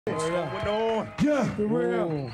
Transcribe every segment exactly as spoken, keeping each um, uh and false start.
What's going on? Yeah, for real.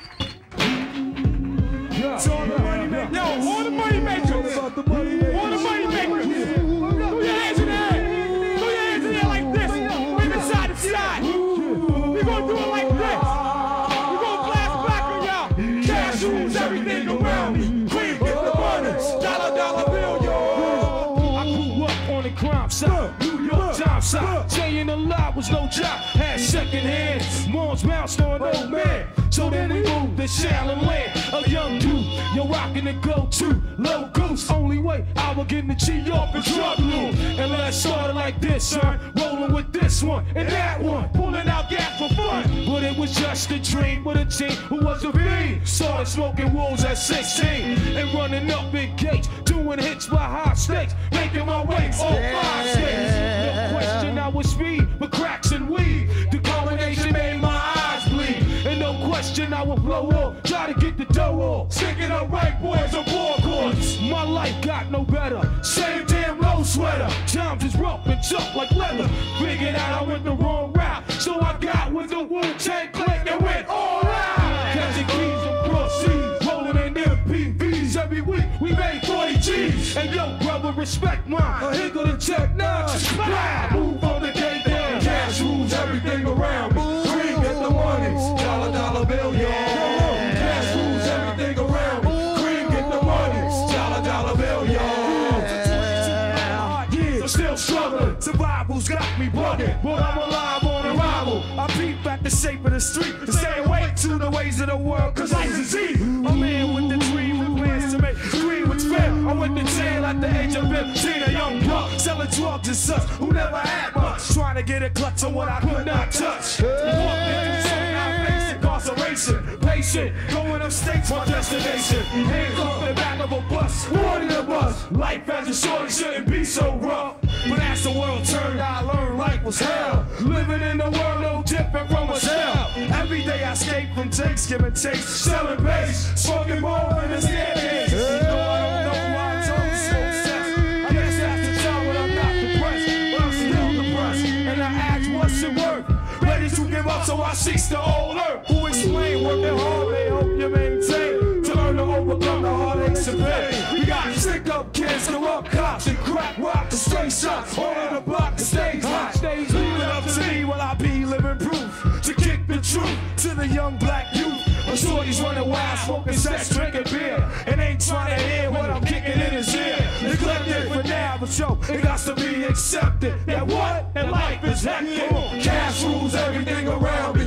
Yeah. So all the money makers. Yo, all the money makers. All about the money makers. All the money makers. Throw your hands in the air. Throw your hands in the air like this. Wave it side to side. We gonna do it like this. We gonna blast back on y'all. Cash rules everything around me. Queen, get the money. Dollar, dollar bill, yo. I grew up on the crime side, New York Times side. Staying alive was no job, had second hands. Moms bounced on old man. So then we moved to Shaolin land. A young dude, you're rocking the go-to, low goose. Only way I will get the G off the drug room. And let's start it like this, son. Rolling with this one and that one, pulling out gas for fun. But it was just a dream with a team who was a fiend. Started smoking wolves at sixteen and running up in gates, doing hits by high stakes, making my way all five states. No question I was speed, but cracks and weed. The combination made my eyes bleed. And no question I would blow up, try to get the dough off. Sticking up right boys on board courts. My life got no better, same damn low sweater. Times is rough and tough like leather. Figured out I went the wrong route, so I got with the Wu-Tang click and went all out. Catching keys and proceeds, rolling in M P Vs every week. We made forty G's. And yo, brother, respect mine. Here go the check now. Wow, move on the gate down. Cash rules everything around me. Green, get the money. Dollar, dollar bill, yo. Cash rules everything around me. Green, get the money. Dollar, dollar bill, yo. Yeah, still struggling. Survival's got me bugging, but I'm alive on arrival. I peep at the shape of the street and stay awake to the ways of the world, cause life is easy. A man with the dream with plans to make dream what's fair. I went to jail at the age of fifteen, a young buck selling drugs and such who never had much, trying to get a clutch on what I could not touch. Walked into something I faced incarceration. Patient, going upstate to my destination. Hands off the back of a bus, warning the bus. Life as a shorty shouldn't be so rough. But as the world turned, I learned life was hell. Living in the world no different from a cell. Every day I escape from takes, giving chase, selling bass, smoking more in the staircase. No, I don't know why I'm so obsessed. I guess that's the time when I'm not depressed, but I'm still depressed. And I ask, what's it worth? Ready to give up, so I cease the old earth. Who explain working hard, they hope you maintain. To learn to overcome the heartaches and pain. We got sick up kids, corrupt cops, and crack rock, and straight shots. All on the block, the stage hot. Leave it up to me while I be living proof. To kick the truth to the young black youth. A shorty's running wild, smoking sex, drinking beer, and ain't trying to hear what I'm kicking in his ear. Neglected for now, but yo, it got to be accepted. That what? And life is hectic. Cash rules everything around me.